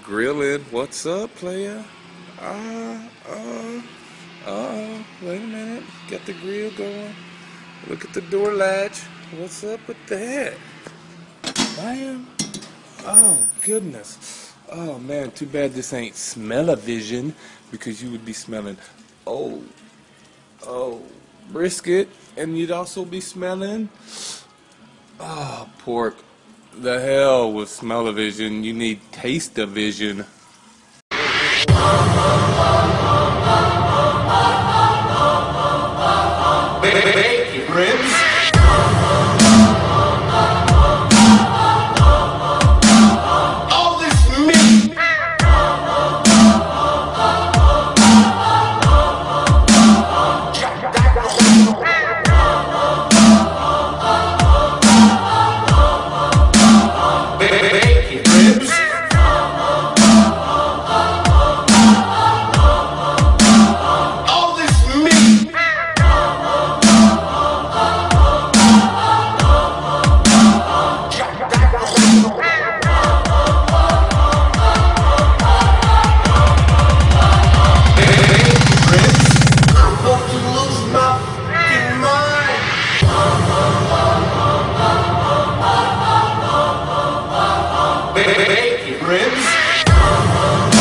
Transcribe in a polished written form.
Grilling. What's up, player? Wait a minute. Got the grill going. Look at the door latch. What's up with that? Bam. Oh, goodness. Oh, man. Too bad this ain't smell-o-vision, because you would be smelling, oh, brisket. And you'd also be smelling, oh, pork. The hell with smell-o-vision. You need taste-o-vision. Bacon ribs. All this meat. Bacon ribs. All this meat. Bacon ribs.